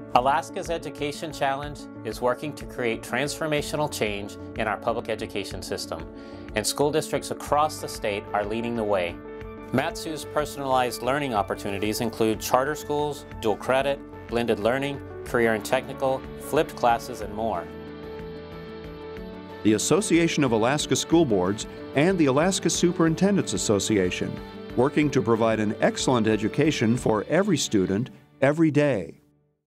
Alaska's Education Challenge is working to create transformational change in our public education system, and school districts across the state are leading the way. Matsu's personalized learning opportunities include charter schools, dual credit, blended learning, career and technical, flipped classes, and more. The Association of Alaska School Boards and the Alaska Superintendents Association, working to provide an excellent education for every student, every day.